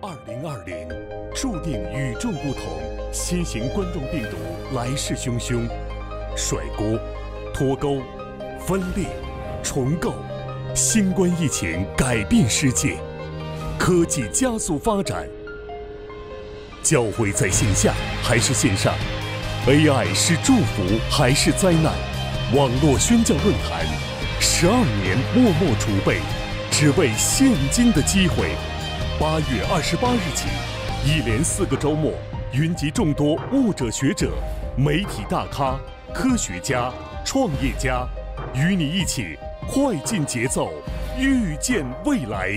2020注定与众不同，新型冠状病毒来势汹汹，甩锅、脱钩、分裂、重构，新冠疫情改变世界，科技加速发展。教会在线下还是线上 ？AI 是祝福还是灾难？网络宣教论坛，12年默默储备，只为现今的机会。8月28日起，一连4个周末，云集众多务者、学者、媒体大咖、科学家、创业家，与你一起快进节奏，预见未来。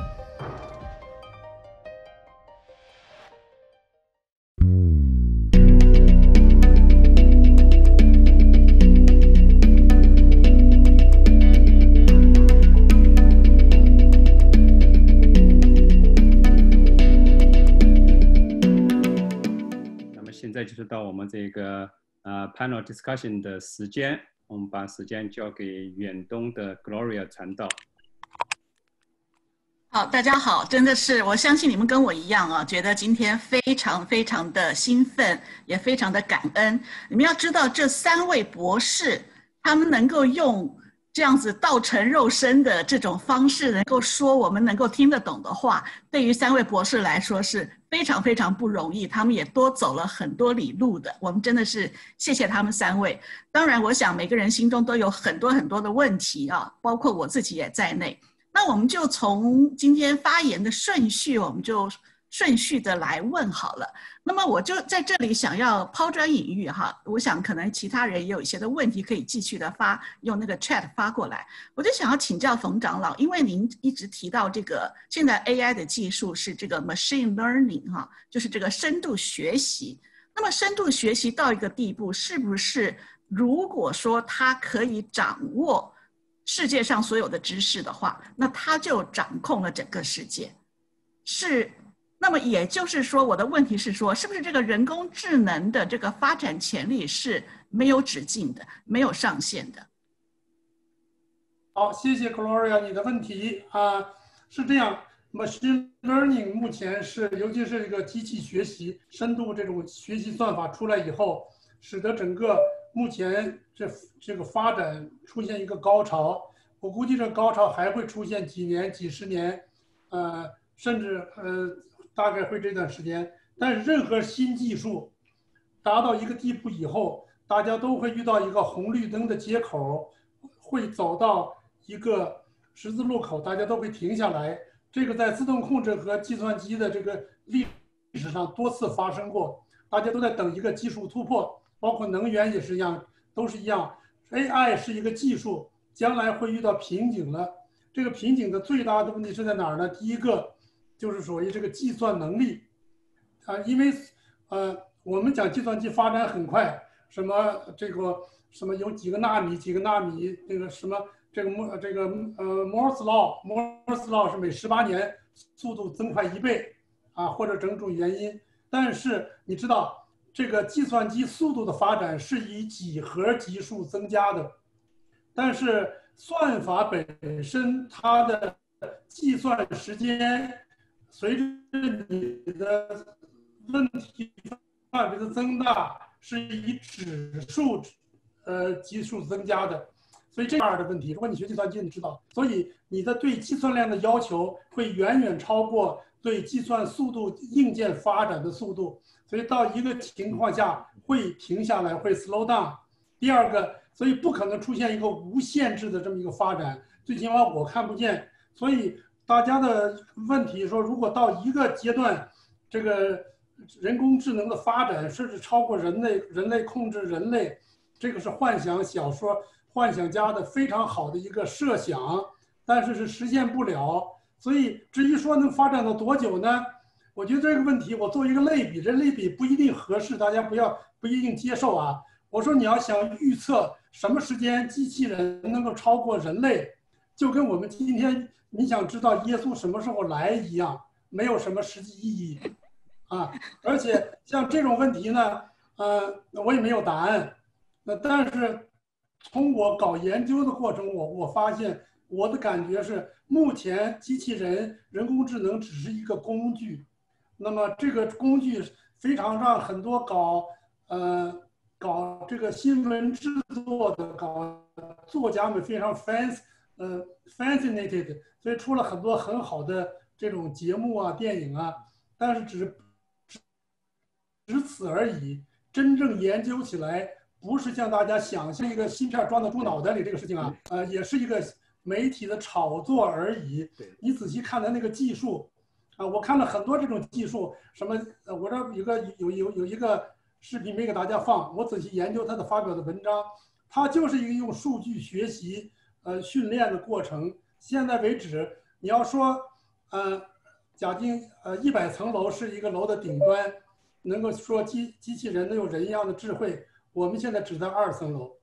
现在就是到我们这个panel discussion 的时间，我们把时间交给远东的 Gloria 传道。 好，大家好，真的是我相信你们跟我一样啊，觉得今天非常非常的兴奋，也非常的感恩。你们要知道，这3位博士，他们能够用这样子道成肉身的这种方式，能够说我们能够听得懂的话，对于3位博士来说是非常非常不容易，他们也多走了很多里路的。我们真的是谢谢他们3位。当然，我想每个人心中都有很多很多的问题啊，包括我自己也在内。那我们就从今天发言的顺序，我们就顺序的来问好了。那么我就在这里想要抛砖引玉哈，我想可能其他人也有一些的问题可以继续的用那个 chat 发过来。我就想要请教冯长老，因为您一直提到这个现在 AI 的技术是这个 machine learning 哈，就是这个深度学习。那么深度学习到一个地步，是不是如果说它可以掌握世界上所有的知识的话，那它就掌控了整个世界？那么也就是说，我的问题是说，是不是这个人工智能的这个发展潜力是没有止境的，没有上限的？ 好，谢谢 Gloria 你的问题啊，是这样 ，machine learning 目前是，尤其是这个机器学习、深度这种学习算法出来以后，使得整个目前这个发展出现一个高潮。我估计这高潮还会出现几年、几十年，甚至大概会这段时间。但是任何新技术达到一个地步以后，大家都会遇到一个红绿灯的接口，会走到一个十字路口，大家都会停下来。这个在自动控制和计算机的这个历史上多次发生过，大家都在等一个技术突破，包括能源也是一样，都是一样。AI 是一个技术，将来会遇到瓶颈了。这个瓶颈的最大的问题是在哪儿呢？第一个就是属于这个计算能力因为我们讲计算机发展很快，什么有几个纳米，那个什么Moore's Law 是每18年速度增快1倍啊，或者种种原因。但是你知道，这个计算机速度的发展是以几何级数增加的，但是算法本身它的计算时间随着你的问题范围的增大是以指数级数增加的，所以这样的问题，如果你学计算机，你知道，所以你的对计算量的要求会远远超过对计算速度硬件发展的速度，所以到一个情况下会停下来，会 slow down。第二个，所以不可能出现一个无限制的这么一个发展，最起码我看不见。所以大家的问题说，如果到一个阶段，这个人工智能的发展甚至超过人类控制人类，这个是幻想小说幻想家的非常好的一个设想，但是实现不了。所以至于说能发展到多久呢？我觉得这个问题我做一个类比，这类比不一定合适，大家不一定接受啊。我说你要想预测什么时间机器人能够超过人类，就跟我们今天你想知道耶稣什么时候来一样，没有什么实际意义啊。而且像这种问题呢，我也没有答案。但是从我搞研究的过程，我发现我的感觉是，目前机器人、人工智能只是一个工具， 那么这个工具非常让很多搞这个新闻制作的作家们非常fascinated， 所以出了很多很好的这种节目啊、电影啊，但是只此而已。真正研究起来，不是像大家想象一个芯片装到猪脑袋里这个事情啊，也是一个媒体的炒作而已。你仔细看它那个技术啊，我看了很多这种技术，什么我这有一个视频没给大家放，我仔细研究他的发表的文章，它就是一个用数据学习训练的过程。现在为止，你要说假定100层楼是一个楼的顶端，能够说机器人能有人一样的智慧，我们现在只在2层楼。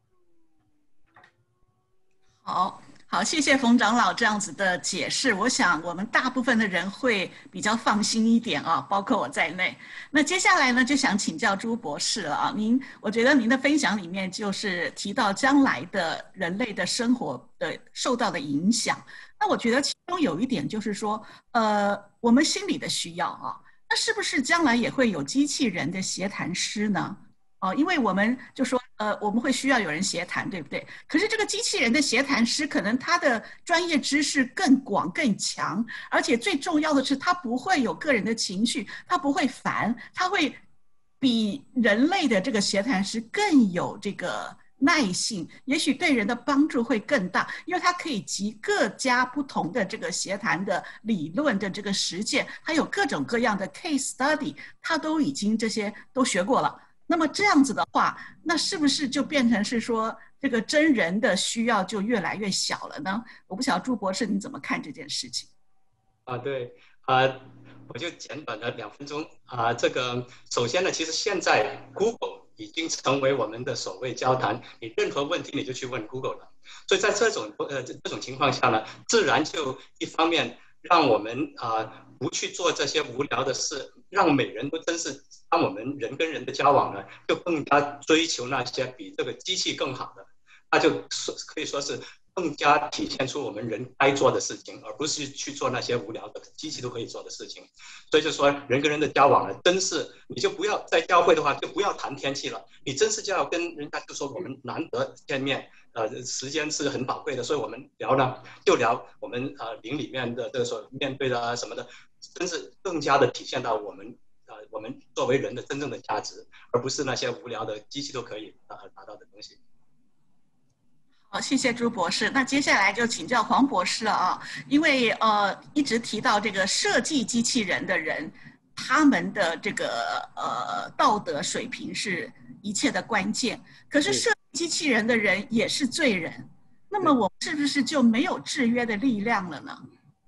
好，谢谢冯长老这样子的解释，我想我们大部分的人会比较放心一点啊，包括我在内。那接下来呢，就想请教朱博士了啊，我觉得您的分享里面就是提到将来的人类的生活的受到的影响。那我觉得其中有一点就是说，我们心理的需要啊，那是不是将来也会有机器人的协谈师呢？因为我们就说，我们会需要有人协谈，对不对？可是这个机器人的协谈师，可能他的专业知识更广更强，而且最重要的是，他不会有个人的情绪，他不会烦，他会比人类的这个协谈师更有这个耐性，也许对人的帮助会更大，因为他可以集各家不同的这个协谈的理论的这个实践，他有各种各样的 case study， 他都已经这些都学过了。那么这样子的话，那是不是就变成是说这个真人的需要就越来越小了呢？我不晓得朱博士你怎么看这件事情？ 对，我就简短的2分钟这个首先呢，其实现在 Google 已经成为我们的所谓交谈，你任何问题你就去问 Google 了。所以在这种情况下呢，自然就一方面让我们不去做这些无聊的事，让每人都真是当我们人跟人的交往呢，就更加追求那些比这个机器更好的，那就可以说是更加体现出我们人该做的事情，而不是去做那些无聊的机器都可以做的事情。所以就说人跟人的交往呢，真是你就不要在教会的话就不要谈天气了，你真是就要跟人家就说我们难得见面，时间是很宝贵的，所以我们聊呢就聊我们灵里面的这个所面对的什么的，真是更加的体现到我们作为人的真正的价值，而不是那些无聊的机器都可以达到的东西。 好，谢谢朱博士。那接下来就请教黄博士了啊，因为一直提到这个设计机器人的人，他们的这个道德水平是一切的关键。可是设计机器人的人也是罪人，那么我们是不是就没有制约的力量了呢？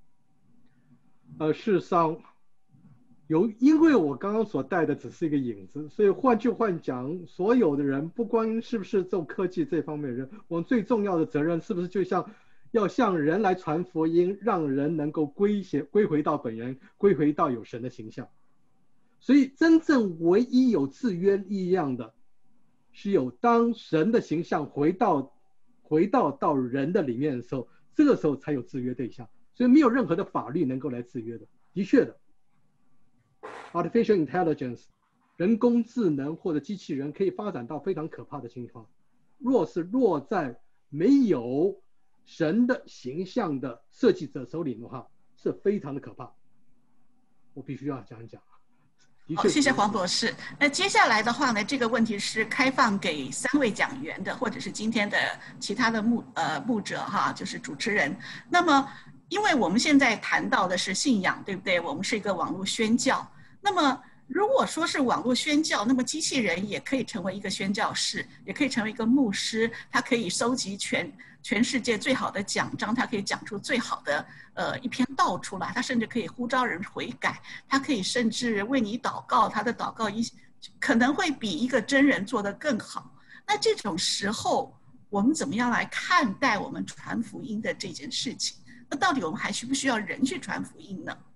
事实上，因为我刚刚所带的只是一个影子，所以换讲，所有的人不光是不是做科技这方面的人，我们最重要的责任是不是就像要向人来传福音，让人能够归回到本源，归回到有神的形象。所以真正唯一有制约力量的，是有当神的形象回到人的里面的时候，这个时候才有制约对象。所以没有任何的法律能够来制约的。的确的 ，artificial intelligence 人工智能或者机器人可以发展到非常可怕的情况。若是落在没有神的形象的设计者手里的话，是非常的可怕。我必须要讲一讲。 好，谢谢黄博士。那接下来的话呢，这个问题是开放给3位讲员的，或者是今天的其他的牧者哈，就是主持人。那么，因为我们现在谈到的是信仰，对不对？我们是一个网络宣教。那么，如果说是网络宣教，那么机器人也可以成为一个宣教士，也可以成为一个牧师，他可以收集全世界最好的奖章，他可以讲出最好的一篇道出来，他甚至可以呼召人悔改，他可以甚至为你祷告，他的祷告可能会比一个真人做得更好。那这种时候，我们怎么样来看待我们传福音的这件事情？那到底我们还需不需要人去传福音呢？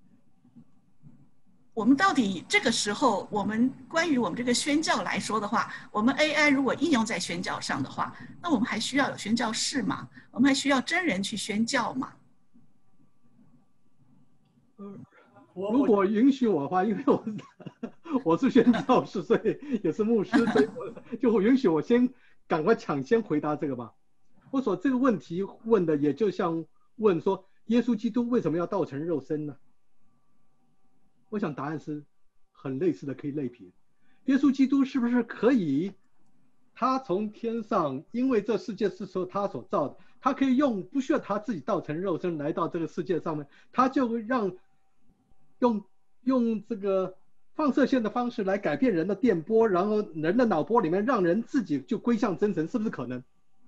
我们到底这个时候，我们关于我们这个宣教来说的话，我们 AI 如果应用在宣教上的话，那我们还需要有宣教士吗？我们还需要真人去宣教吗？ 如果允许我的话，因为我是宣教士，所以也是牧师，所以我就允许我先赶快抢先回答这个吧。我说这个问题问的也就像问说，耶稣基督为什么要道成肉身呢？我想答案是很类似的，可以类比。耶稣基督是不是可以，他从天上，因为这世界是说他所造的，他可以不需要他自己道成肉身来到这个世界上面，他就会用这个放射线的方式来改变人的电波，然后人的脑波里面让人自己就归向真神，是不是可能？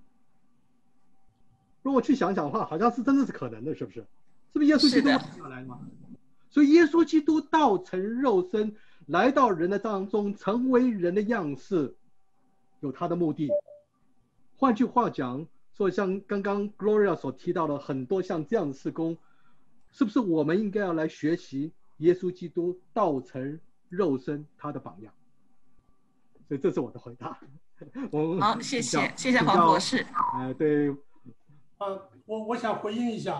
如果去想想的话，好像是真的是可能的，是不是？是不是耶稣基督下来吗？所以耶稣基督道成肉身来到人的当中，成为人的样式，有他的目的。换句话讲，说像刚刚 Gloria 所提到的很多像这样的事工，是不是我们应该要来学习耶稣基督道成肉身他的榜样？所以这是我的回答。 好，谢谢黄博士。 对。 我想回应一下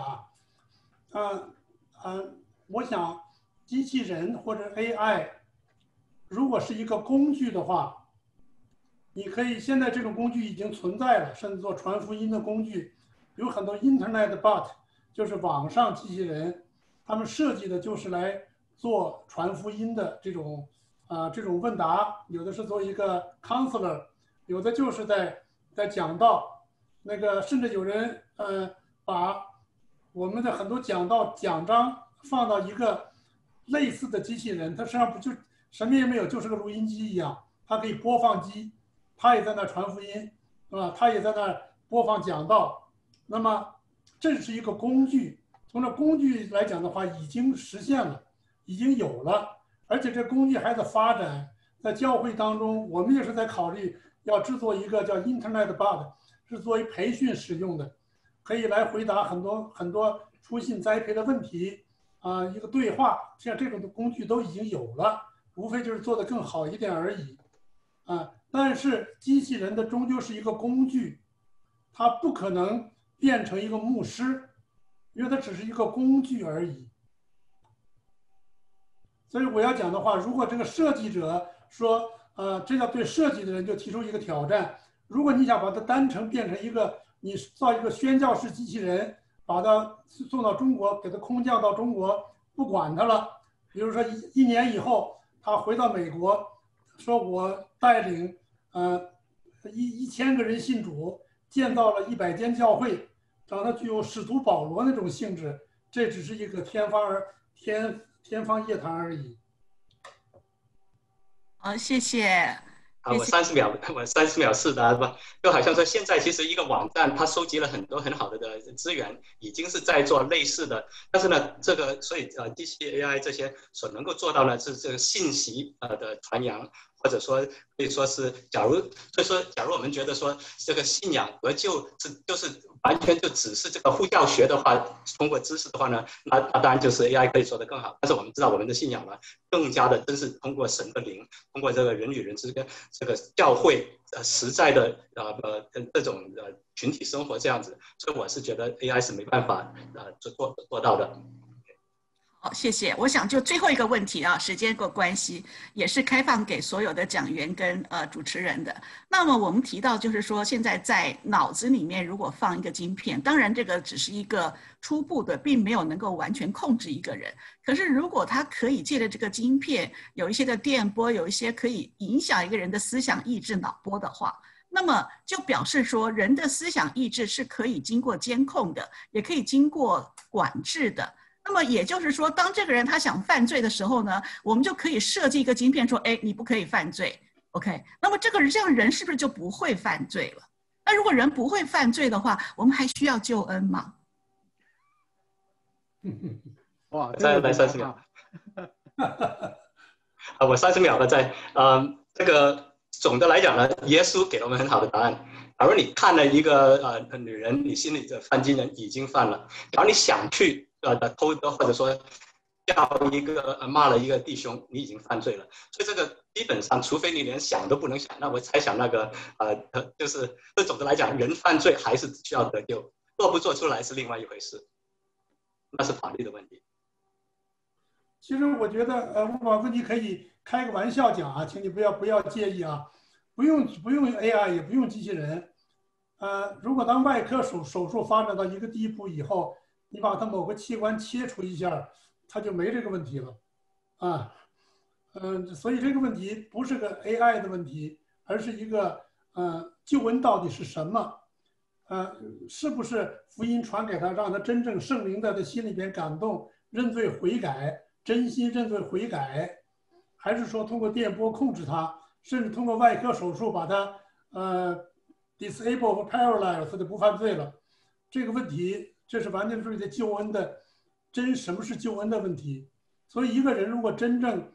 我想机器人或者 AI 如果是一个工具的话，你可以现在这种工具已经存在了，甚至做传福音的工具，有很多 Internet bot， 就是网上机器人，他们设计的就是来做传福音的这种问答，有的是做一个 counselor， 有的就是在讲道。那个甚至有人把我们的很多讲道讲章放到一个类似的机器人，它实际上不就什么也没有，就是个录音机一样，它可以播放机，它也在那传福音，它也在那播放讲道。那么这是一个工具，从这工具来讲的话，已经实现了，已经有了，而且这工具还在发展，在教会当中，我们也是在考虑要制作一个叫 Internet bot。是作为培训使用的，可以来回答很多初信栽培的问题一个对话，像这种的工具都已经有了，无非就是做得更好一点而已但是机器人的终究是一个工具，它不可能变成一个牧师，因为它只是一个工具而已。所以我要讲的话，如果这个设计者说这要对设计的人就提出一个挑战。如果你想把它单程变成一个，你造一个宣教式机器人，把它送到中国，给它空降到中国，不管它了。比如说一年以后，他回到美国，说我带领1000个人信主，建造了100间教会，让它具有使徒保罗那种性质，这只是一个天方夜谭而已。 好，谢谢。 我30秒试答吧，就好像说现在其实一个网站它收集了很多很好的资源，已经是在做类似的，但是呢，这个所以机器 AI 这些所能够做到呢是这个信息的传扬，或者说可以说是假如我们觉得说这个信仰和就是完全就只是这个呼教学的话，通过知识的话呢，那当然就是 AI 可以做得更好。但是我们知道我们的信仰呢，更加的真是通过神的灵，通过这个人与人之间这个教会实在的这种群体生活这样子，所以我是觉得 AI 是没办法做到的。 好，谢谢。我想就最后一个问题时间关系，也是开放给所有的讲员跟主持人的。那么我们提到就是说，现在在脑子里面如果放一个晶片，当然这个只是一个初步的，并没有能够完全控制一个人。可是如果它可以借着这个晶片有一些的电波，有一些可以影响一个人的思想意志脑波的话，那么就表示说人的思想意志是可以经过监控的，也可以经过管制的。那么也就是说，当这个人他想犯罪的时候呢，我们就可以设计一个晶片说，你不可以犯罪 ，OK？ 那么这样人是不是就不会犯罪了？那如果人不会犯罪的话，我们还需要救恩吗？ 哇，再来30秒。我30秒了，这个总的来讲呢，耶稣给了我们很好的答案。假如你看了一个女人，你心里的犯禁人已经犯了。假如你想去偷的，或者说骂了一个弟兄，你已经犯罪了。所以这个基本上，除非你连想都不能想，那我猜想那个就是总的来讲，人犯罪还是需要得救，做不做出来是另外一回事，那是法律的问题。 其实我觉得吴老师你可以开个玩笑讲啊，请你不要介意啊，不用 AI 也不用机器人，如果当外科手术发展到一个地步以后，你把它某个器官切除一下，它就没这个问题了，啊，所以这个问题不是个 AI 的问题，而是一个救恩到底是什么？是不是福音传给他，让他真正圣灵在他心里边感动，认罪悔改，真心认罪悔改，还是说通过电波控制他，甚至通过外科手术把他disable 和 paralyze， 他就不犯罪了？这个问题，这是完全是对救恩的什么是救恩的问题。所以一个人如果真正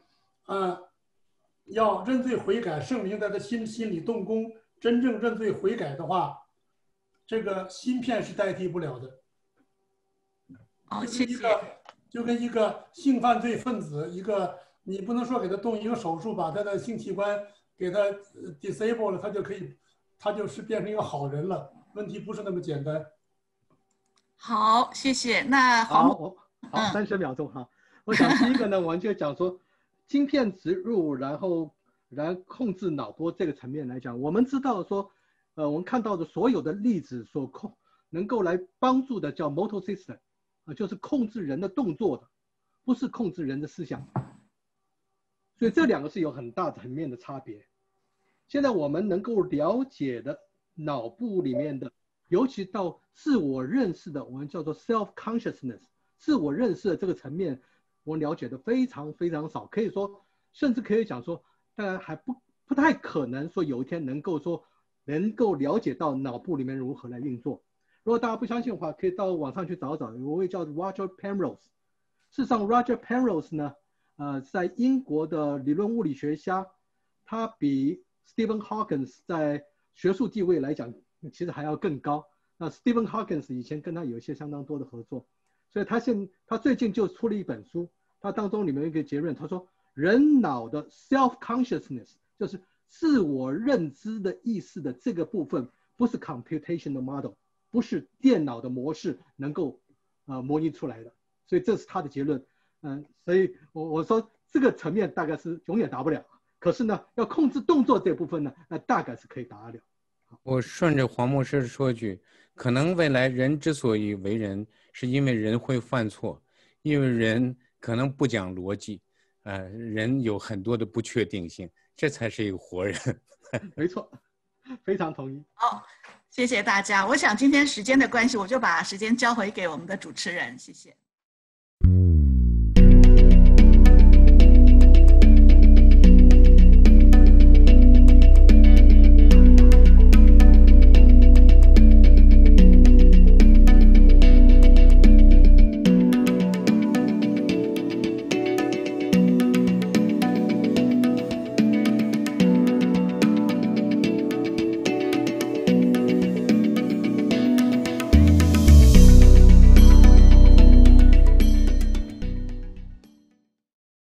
要认罪悔改，圣灵在他心里动工，真正认罪悔改的话，这个芯片是代替不了的。 好，谢谢。 就跟一个性犯罪分子，你不能说给他动一个手术，把他的性器官给他 disable 了，他就是变成一个好人了。问题不是那么简单。 好，谢谢。那好，30秒钟哈。我想第一个呢，我们就讲说，晶片植入，然后控制脑波这个层面来讲，我们知道说，我们看到的所有的例子能够来帮助的叫 motor system， 就是控制人的动作的，不是控制人的思想。所以这两个是有很大层面的差别。现在我们能够了解的脑部里面的，尤其到自我认识的，我们叫做 self consciousness， 自我认识的这个层面，我们了解的非常非常少，可以说，甚至可以讲说，当然还不太可能说有一天能够了解到脑部里面如何来运作。如果大家不相信的话，可以到网上去找找，有位叫 Roger Penrose。事实上 ，Roger Penrose 呢，在英国的理论物理学家，他比 Stephen Hawking 在学术地位来讲，其实还要更高。那 Stephen Hawking 以前跟他有一些相当多的合作，所以他最近就出了一本书，他当中里面有一个结论，他说人脑的 self consciousness 就是自我认知的意识的这个部分，不是 computational model， 不是电脑的模式能够模拟出来的，所以这是他的结论。所以我说这个层面大概是永远达不了，可是呢，要控制动作这部分呢，大概是可以达得了。 我顺着黄牧师说一句，可能未来人之所以为人，是因为人会犯错，因为人可能不讲逻辑，人有很多的不确定性，这才是一个活人。 没错，非常同意。 好，谢谢大家。我想今天时间的关系，我就把时间交回给我们的主持人，谢谢。